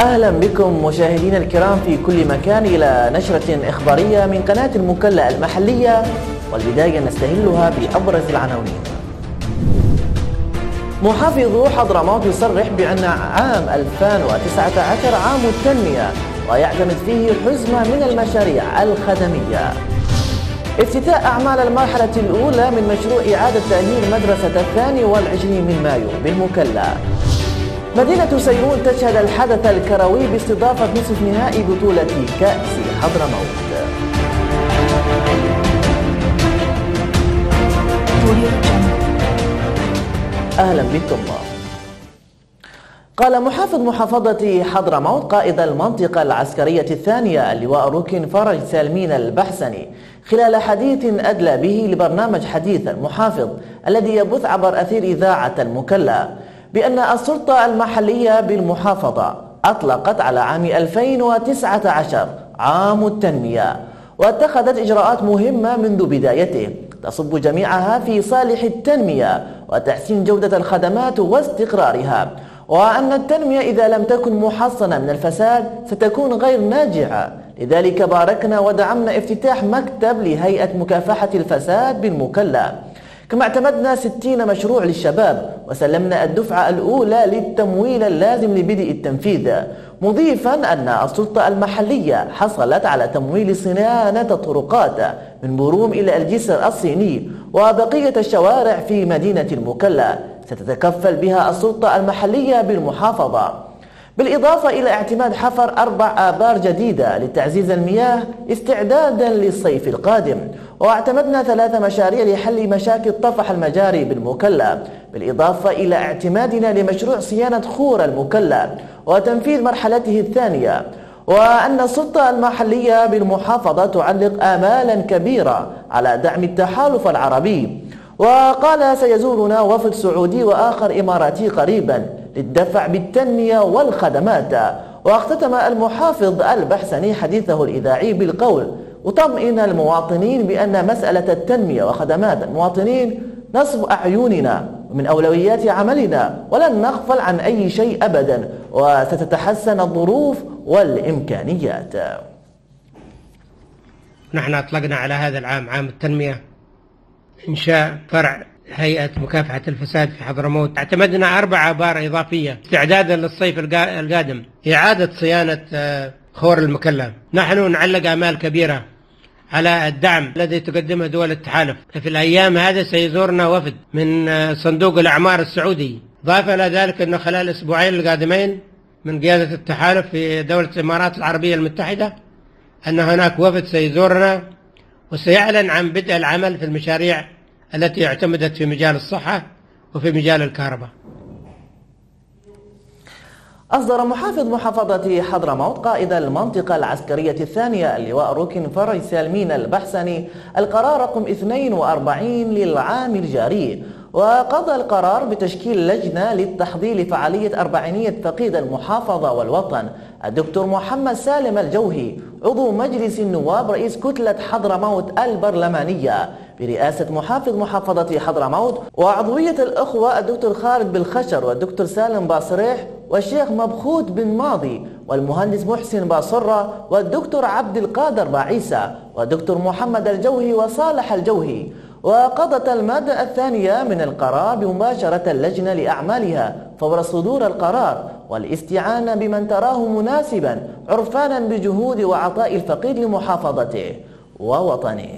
أهلا بكم مشاهدينا الكرام في كل مكان إلى نشرة إخبارية من قناة المكلا المحلية، والبداية نستهلها بأبرز العناوين. محافظ حضرموت يصرح بأن عام 2019 عام التنمية ويعتمد فيه حزمة من المشاريع الخدمية. افتتاح أعمال المرحلة الأولى من مشروع إعادة تأهيل مدرسة 22 من مايو بالمكلا. مدينة سيئون تشهد الحدث الكروي باستضافة نصف نهائي بطولة كأس حضرموت. أهلا بكم. قال محافظ محافظة حضرموت قائد المنطقة العسكرية الثانية اللواء ركن فرج سالمين البحسني خلال حديث أدلى به لبرنامج حديث المحافظ الذي يبث عبر أثير إذاعة المكلا بأن السلطة المحلية بالمحافظة أطلقت على عام 2019 عام التنمية، واتخذت إجراءات مهمة منذ بدايته تصب جميعها في صالح التنمية وتحسين جودة الخدمات واستقرارها، وأن التنمية إذا لم تكن محصنة من الفساد ستكون غير ناجعة. لذلك باركنا ودعمنا افتتاح مكتب لهيئة مكافحة الفساد بالمكلا، كما اعتمدنا 60 مشروع للشباب وسلمنا الدفعة الأولى للتمويل اللازم لبدء التنفيذ، مضيفا أن السلطة المحلية حصلت على تمويل صيانة الطرقات من بروم إلى الجسر الصيني وبقية الشوارع في مدينة المكلا ستتكفل بها السلطة المحلية بالمحافظة، بالإضافة إلى اعتماد حفر 4 آبار جديدة لتعزيز المياه استعدادا للصيف القادم. واعتمدنا 3 مشاريع لحل مشاكل طفح المجاري بالمكلا، بالإضافة إلى اعتمادنا لمشروع صيانة خور المكلا وتنفيذ مرحلته الثانية. وأن السلطة المحلية بالمحافظة تعلق آمالا كبيرة على دعم التحالف العربي، وقال سيزورنا وفد سعودي وآخر إماراتي قريبا للدفع بالتنمية والخدمات. واختتم المحافظ البحسني حديثه الإذاعي بالقول: وطمئن المواطنين بأن مسألة التنمية وخدمات المواطنين نصب أعيننا ومن أولويات عملنا، ولن نغفل عن أي شيء أبدا، وستتحسن الظروف والإمكانيات. نحن أطلقنا على هذا العام عام التنمية إنشاء فرع هيئة مكافحة الفساد في حضرموت. اعتمدنا 4 آبار إضافية استعدادا للصيف القادم، إعادة صيانة خور المكلا. نحن نعلق آمال كبيرة على الدعم الذي تقدمه دول التحالف. في الأيام هذه سيزورنا وفد من صندوق الأعمار السعودي، ضافة إلى ذلك أنه خلال الأسبوعين القادمين من قيادة التحالف في دولة الإمارات العربية المتحدة أن هناك وفد سيزورنا وسيعلن عن بدء العمل في المشاريع التي اعتمدت في مجال الصحة وفي مجال الكهرباء. أصدر محافظ محافظة حضرموت قائد المنطقة العسكرية الثانية اللواء ركن فرج سالمين البحسني القرار رقم 42 للعام الجاري، وقضى القرار بتشكيل لجنة للتحضير لفعالية 40 فقيد المحافظة والوطن الدكتور محمد سالم الجوهي عضو مجلس النواب رئيس كتلة حضرموت البرلمانية برئاسة محافظ محافظة حضرموت، وعضوية الأخوة الدكتور خالد بالخشر والدكتور سالم باصريح والشيخ مبخوت بن ماضي والمهندس محسن باصرة والدكتور عبد القادر باعيسى والدكتور محمد الجوهي وصالح الجوهي. وقضت المادة الثانية من القرار بمباشرة اللجنة لأعمالها فور صدور القرار والاستعانة بمن تراه مناسبا عرفانا بجهود وعطاء الفقيد لمحافظته ووطنه.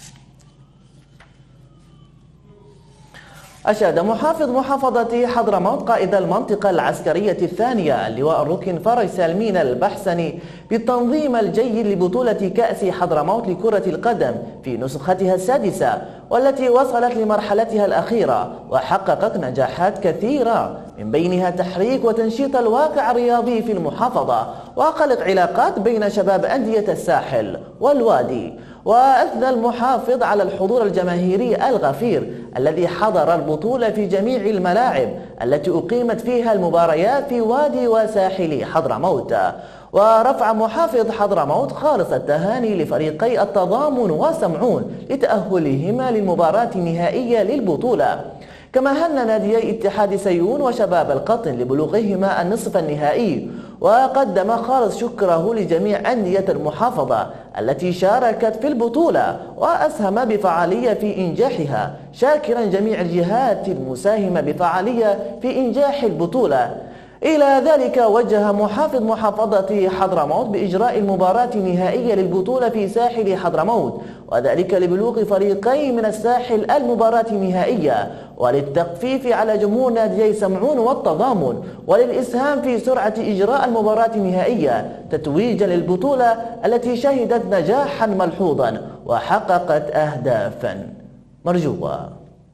أشاد محافظ محافظة حضرموت قائد المنطقة العسكرية الثانية اللواء ركن فرج سالمين البحسني بالتنظيم الجيد لبطولة كأس حضرموت لكرة القدم في نسختها السادسة، والتي وصلت لمرحلتها الأخيرة وحققت نجاحات كثيرة، من بينها تحريك وتنشيط الواقع الرياضي في المحافظة وخلق علاقات بين شباب أندية الساحل والوادي. وأثنى المحافظ على الحضور الجماهيري الغفير الذي حضر البطولة في جميع الملاعب التي أقيمت فيها المباريات في وادي وساحل حضرموت. ورفع محافظ حضرموت خالص التهاني لفريقي التضامن وسمعون لتأهلهما للمباراة النهائية للبطولة، كما هن ناديي اتحاد سيئون وشباب القطن لبلوغهما النصف النهائي. وقدم خالص شكره لجميع أندية المحافظة التي شاركت في البطولة وأسهم بفعالية في إنجاحها، شاكرا جميع الجهات المساهمة بفعالية في إنجاح البطولة. إلى ذلك وجه محافظ محافظة حضرموت بإجراء المباراة النهائية للبطولة في ساحل حضرموت، وذلك لبلوغ فريقين من الساحل المباراة النهائية، وللتخفيف على جمهور ناديي سمعون والتضامن، وللإسهام في سرعة إجراء المباراة النهائية تتويجا للبطولة التي شهدت نجاحا ملحوظا وحققت أهدافا مرجوة.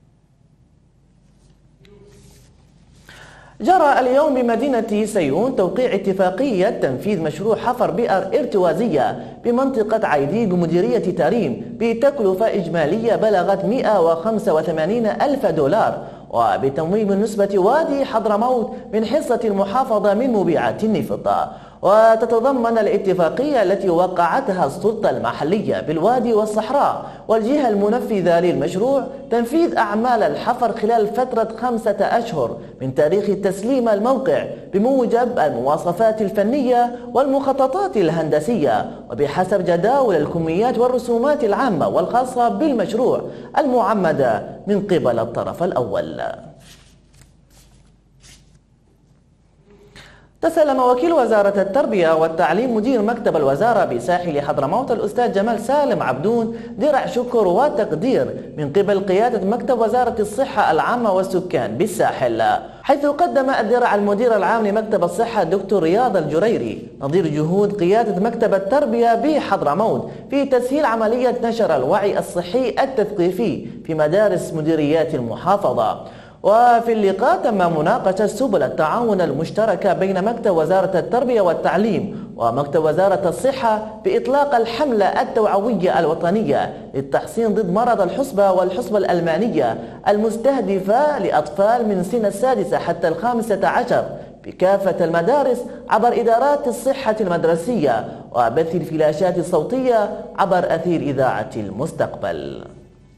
جرى اليوم بمدينة سيئون توقيع اتفاقية تنفيذ مشروع حفر بئر ارتوازية بمنطقة عيدي بمديرية تاريم بتكلفة إجمالية بلغت 185 ألف دولار، وبتمويل من نسبة وادي حضرموت من حصة المحافظة من مبيعات النفط. وتتضمن الاتفاقية التي وقعتها السلطة المحلية بالوادي والصحراء والجهة المنفذة للمشروع تنفيذ أعمال الحفر خلال فترة 5 أشهر من تاريخ تسليم الموقع بموجب المواصفات الفنية والمخططات الهندسية وبحسب جداول الكميات والرسومات العامة والخاصة بالمشروع المعمدة من قبل الطرف الأول. تسلم وكيل وزارة التربية والتعليم مدير مكتب الوزارة بساحل حضرموت الأستاذ جمال سالم عبدون درع شكر وتقدير من قبل قيادة مكتب وزارة الصحة العامة والسكان بالساحل، حيث قدم الدرع المدير العام لمكتب الصحة الدكتور رياض الجريري نظير جهود قيادة مكتب التربية بحضرموت في تسهيل عملية نشر الوعي الصحي التثقيفي في مدارس مديريات المحافظة. وفي اللقاء تم مناقشة سبل التعاون المشتركة بين مكتب وزارة التربية والتعليم ومكتب وزارة الصحة بإطلاق الحملة التوعوية الوطنية للتحصين ضد مرض الحصبة والحصبة الألمانية المستهدفة لأطفال من سن 6 حتى 15 بكافة المدارس عبر إدارات الصحة المدرسية وبث الفلاشات الصوتية عبر أثير إذاعة المستقبل.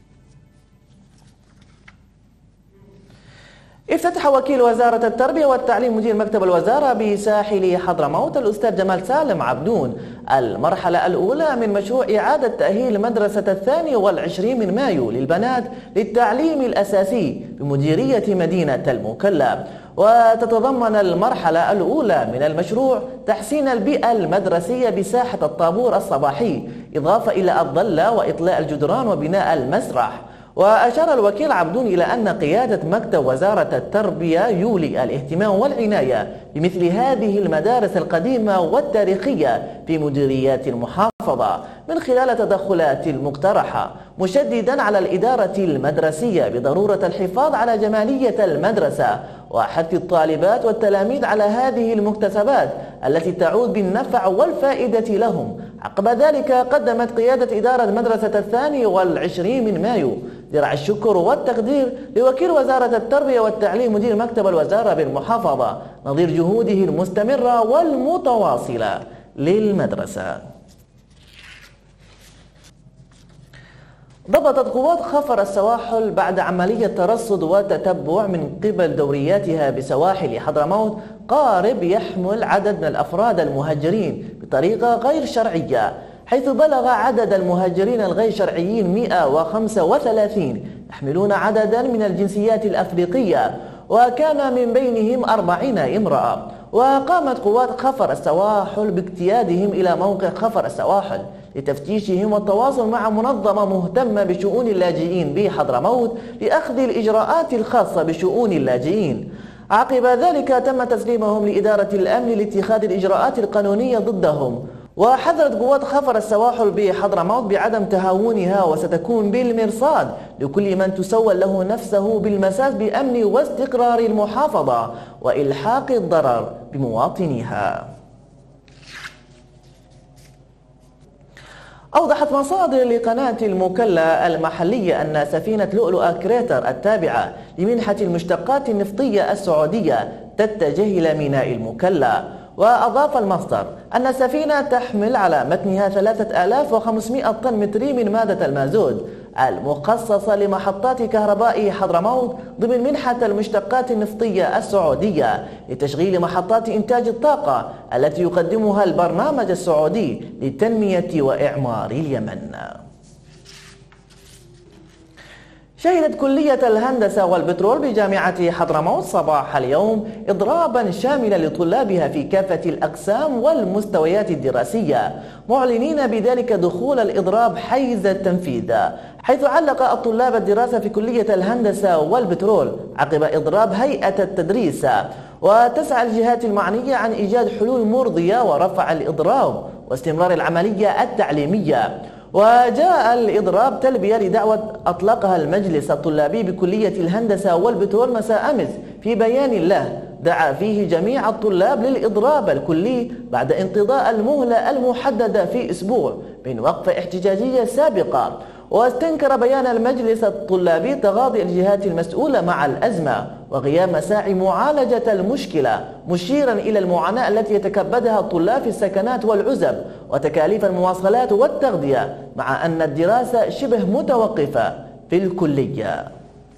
افتتح وكيل وزارة التربية والتعليم مدير مكتب الوزارة بساحل حضرموت الأستاذ جمال سالم عبدون المرحلة الأولى من مشروع إعادة تأهيل مدرسة 22 من مايو للبنات للتعليم الأساسي بمديرية مدينة المكلا. وتتضمن المرحلة الأولى من المشروع تحسين البيئة المدرسية بساحة الطابور الصباحي إضافة إلى الظلة وإطلاء الجدران وبناء المسرح. وأشار الوكيل عبدون إلى أن قيادة مكتب وزارة التربية يولي الاهتمام والعناية بمثل هذه المدارس القديمة والتاريخية في مديريات المحافظة من خلال تدخلات المقترحة، مشددا على الإدارة المدرسية بضرورة الحفاظ على جمالية المدرسة وحث الطالبات والتلاميذ على هذه المكتسبات التي تعود بالنفع والفائدة لهم. عقب ذلك قدمت قيادة إدارة مدرسة 22 من مايو درع الشكر والتقدير لوكيل وزارة التربية والتعليم مدير مكتب الوزارة بالمحافظة نظير جهوده المستمرة والمتواصلة للمدرسة. ضبطت قوات خفر السواحل بعد عملية ترصد وتتبع من قبل دورياتها بسواحل حضرموت قارب يحمل عدد من الأفراد المهجرين بطريقة غير شرعية، حيث بلغ عدد المهاجرين الغير شرعيين 135 يحملون عددا من الجنسيات الأفريقية، وكان من بينهم 40 امرأة. وقامت قوات خفر السواحل باجتيادهم إلى موقع خفر السواحل لتفتيشهم والتواصل مع منظمة مهتمة بشؤون اللاجئين بحضرموت لأخذ الإجراءات الخاصة بشؤون اللاجئين. عقب ذلك تم تسليمهم لإدارة الأمن لاتخاذ الإجراءات القانونية ضدهم. وحذرت قوات خفر السواحل بحضرموت بعدم تهاونها وستكون بالمرصاد لكل من تسول له نفسه بالمساس بأمن واستقرار المحافظة وإلحاق الضرر بمواطنيها. أوضحت مصادر لقناة المكلا المحلية أن سفينة لؤلؤة كريتر التابعة لمنحة المشتقات النفطية السعودية تتجه إلى ميناء المكلا. وأضاف المصدر أن السفينة تحمل على متنها 3500 طن متري من مادة المازوت المخصصة لمحطات كهرباء حضرموت ضمن منحة المشتقات النفطية السعودية لتشغيل محطات إنتاج الطاقة التي يقدمها البرنامج السعودي لتنمية وإعمار اليمن. شهدت كلية الهندسة والبترول بجامعة حضرموت صباح اليوم إضرابا شاملا لطلابها في كافة الأقسام والمستويات الدراسية، معلنين بذلك دخول الإضراب حيز التنفيذ، حيث علق الطلاب الدراسة في كلية الهندسة والبترول عقب إضراب هيئة التدريس، وتسعى الجهات المعنية عن إيجاد حلول مرضية ورفع الإضراب واستمرار العملية التعليمية. وجاء الإضراب تلبية لدعوة أطلقها المجلس الطلابي بكلية الهندسة والبترول مساء أمس في بيان له دعا فيه جميع الطلاب للإضراب الكلي بعد انقضاء المهلة المحددة في أسبوع من وقفة احتجاجية سابقة. واستنكر بيان المجلس الطلابي تغاضي الجهات المسؤولة مع الأزمة وغياب مساعي معالجة المشكلة، مشيرا إلى المعاناة التي يتكبدها الطلاب في السكنات والعزب وتكاليف المواصلات والتغذية، مع أن الدراسة شبه متوقفة في الكلية.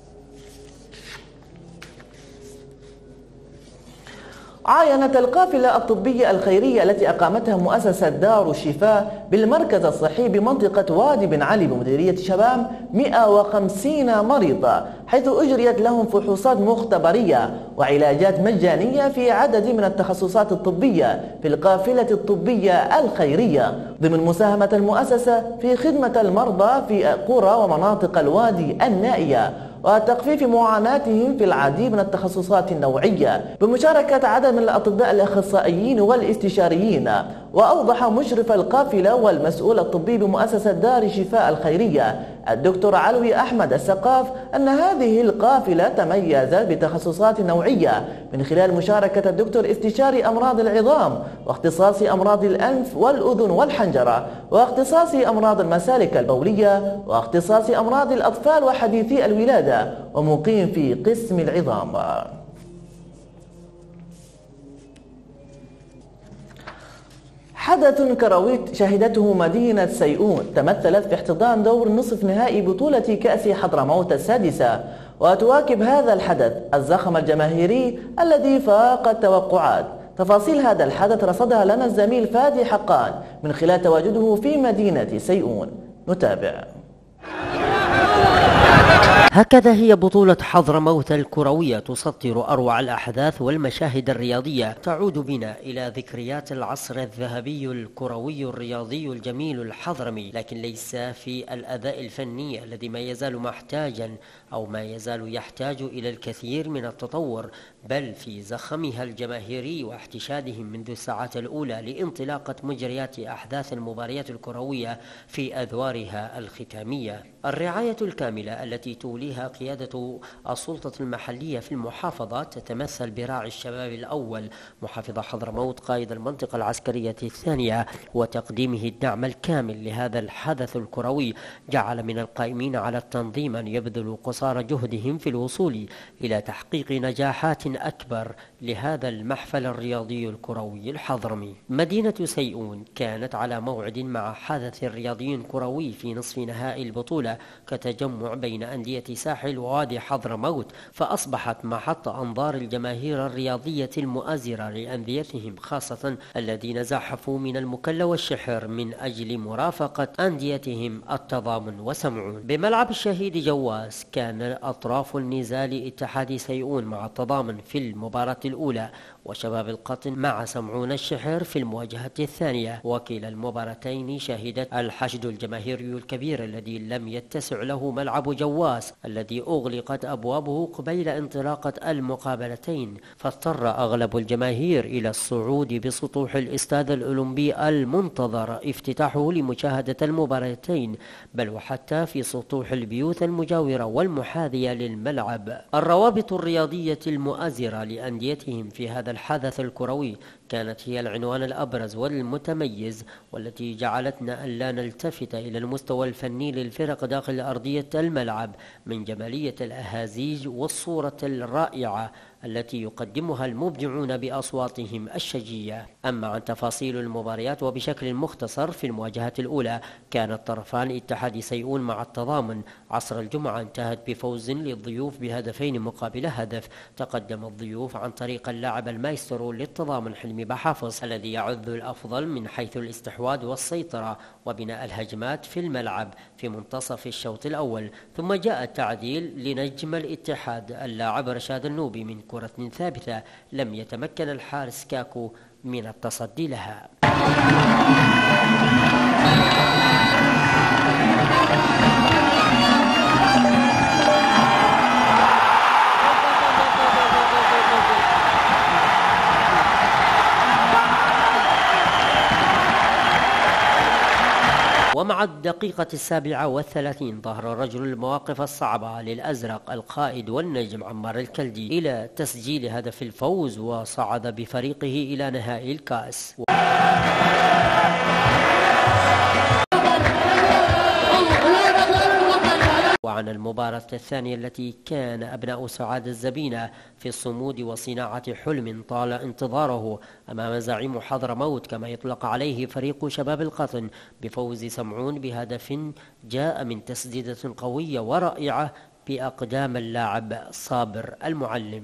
عاينت القافلة الطبية الخيرية التي أقامتها مؤسسة دار الشفاء بالمركز الصحي بمنطقة وادي بن علي بمديرية شبام 150 مريض، حيث أجريت لهم فحوصات مختبرية وعلاجات مجانية في عدد من التخصصات الطبية في القافلة الطبية الخيرية ضمن مساهمة المؤسسة في خدمة المرضى في قرى ومناطق الوادي النائية وتخفيف معاناتهم في العديد من التخصصات النوعية بمشاركة عدد من الأطباء الأخصائيين والاستشاريين. وأوضح مشرف القافلة والمسؤول الطبي بمؤسسة دار الشفاء الخيرية الدكتور علوي أحمد السقاف أن هذه القافلة تميزت بتخصصات نوعية من خلال مشاركة الدكتور استشاري أمراض العظام واختصاص أمراض الأنف والأذن والحنجرة واختصاص أمراض المسالك البولية واختصاص أمراض الأطفال وحديثي الولادة ومقيم في قسم العظام. حدث كروي شهدته مدينة سيئون تمثلت في احتضان دور نصف نهائي بطولة كأس حضرموت السادسة، وتواكب هذا الحدث الزخم الجماهيري الذي فاق التوقعات. تفاصيل هذا الحدث رصدها لنا الزميل فادي حقان من خلال تواجده في مدينة سيئون. نتابع. هكذا هي بطولة حضرموت الكروية تسطر أروع الأحداث والمشاهد الرياضية، تعود بنا إلى ذكريات العصر الذهبي الكروي الرياضي الجميل الحضرمي، لكن ليس في الأداء الفني الذي ما يزال محتاجا أو ما يزال يحتاج إلى الكثير من التطور، بل في زخمها الجماهيري واحتشادهم منذ الساعات الأولى لانطلاقة مجريات أحداث المباريات الكروية في أدوارها الختامية. الرعاية الكاملة التي توليها قيادة السلطة المحلية في المحافظة تتمثل براعي الشباب الأول محافظ حضرموت قائد المنطقة العسكرية الثانية، وتقديمه الدعم الكامل لهذا الحدث الكروي جعل من القائمين على التنظيم أن يبذلوا قصارى جهدهم في الوصول إلى تحقيق نجاحات أكبر لهذا المحفل الرياضي الكروي الحضرمي. مدينة سيئون كانت على موعد مع حدث رياضي كروي في نصف نهائي البطولة كتجمع بين أندية ساحل ووادي حضرموت، فأصبحت محط أنظار الجماهير الرياضية المؤازرة لأنديتهم، خاصة الذين زحفوا من المكلا والشحر من أجل مرافقة أنديتهم التضامن وسمعون. بملعب الشهيد جواس كان أطراف النزال اتحاد سيئون مع التضامن في المباراة الأولى، وشباب القطن مع سمعون الشحر في المواجهة الثانية، وكلا المباراتين شهدت الحشد الجماهيري الكبير الذي لم يتسع له ملعب جواس الذي أغلقت أبوابه قبيل انطلاقة المقابلتين، فاضطر أغلب الجماهير إلى الصعود بسطوح الاستاد الأولمبي المنتظر افتتاحه لمشاهدة المباراتين، بل وحتى في سطوح البيوت المجاورة والمحاذية للملعب. الروابط الرياضية المؤازرة لأنديتهم في هذا الحدث الكروي كانت هي العنوان الأبرز والمتميز، والتي جعلتنا ألا نلتفت إلى المستوى الفني للفرق داخل أرضية الملعب من جمالية الأهازيج والصورة الرائعة التي يقدمها المبدعون بأصواتهم الشجية. أما عن تفاصيل المباريات وبشكل مختصر، في المواجهة الأولى كان الطرفان اتحاد سيئون مع التضامن. عصر الجمعة انتهت بفوز للضيوف بهدفين مقابل هدف. تقدم الضيوف عن طريق اللاعب المايسترو للتضامن حلمي بحافظ، الذي يعد الأفضل من حيث الاستحواذ والسيطرة وبناء الهجمات في الملعب في منتصف الشوط الأول. ثم جاء التعديل لنجم الاتحاد اللاعب رشاد النوبي من كرة ثابتة لم يتمكن الحارس كاكو من التصدي لها. ومع الدقيقة 37 ظهر رجل المواقف الصعبة للأزرق القائد والنجم عمار الكلدي إلى تسجيل هدف الفوز، وصعد بفريقه إلى نهائي الكأس. وعن المباراة الثانية التي كان أبناء سعاد الزبينة في الصمود وصناعة حلم طال انتظاره أمام زعيم حضرموت كما يطلق عليه فريق شباب القطن بفوز سمعون بهدف جاء من تسديدة قوية ورائعة بأقدام اللاعب صابر المعلم.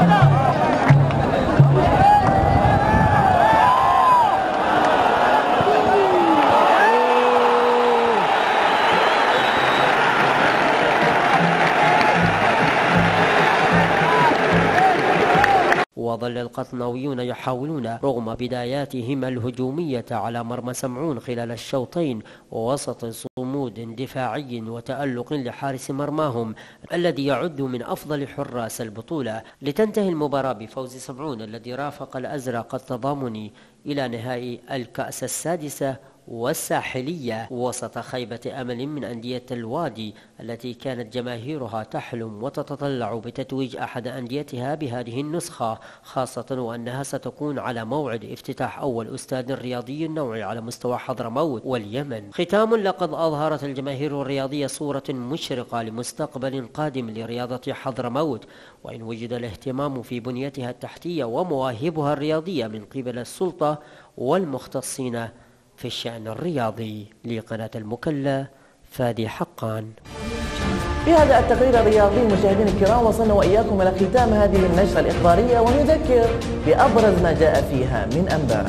وظل القطناويون يحاولون رغم بداياتهم الهجومية على مرمى سمعون خلال الشوطين، ووسط صمود دفاعي وتألق لحارس مرماهم الذي يعد من أفضل حراس البطولة، لتنتهي المباراة بفوز سمعون الذي رافق الأزرق التضامني إلى نهائي الكأس السادسة والساحلية وسط خيبة أمل من أندية الوادي التي كانت جماهيرها تحلم وتتطلع بتتويج أحد أنديتها بهذه النسخة، خاصة وأنها ستكون على موعد افتتاح أول أستاد رياضي نوعي على مستوى حضرموت واليمن. ختام، لقد أظهرت الجماهير الرياضية صورة مشرقة لمستقبل قادم لرياضة حضرموت، وإن وجد الاهتمام في بنيتها التحتية ومواهبها الرياضية من قبل السلطة والمختصين في الشأن الرياضي. لقناة المكلا، فادي حقان. بهذا التقرير الرياضي مشاهدينا الكرام وصلنا وإياكم إلى ختام هذه النشرة الإخبارية، ونذكر بأبرز ما جاء فيها من أنباء.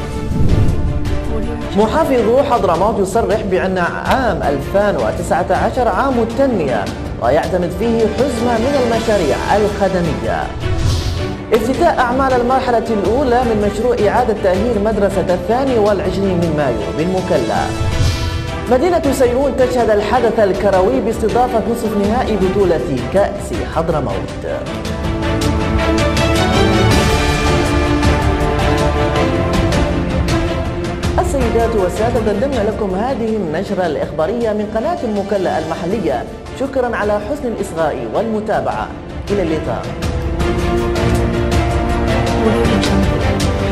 محافظ حضرموت يصرح بأن عام 2019 عام التنمية ويعتمد فيه حزمة من المشاريع الخدمية. افتتاح أعمال المرحلة الأولى من مشروع إعادة تأهيل مدرسة 22 من مايو بالمكلا. مدينة سيئون تشهد الحدث الكروي باستضافة نصف نهائي بطولة كأس حضرموت. السيدات والسادة، قدمنا لكم هذه النشرة الإخبارية من قناة المكلا المحلية. شكرا على حسن الإصغاء والمتابعة. إلى اللقاء.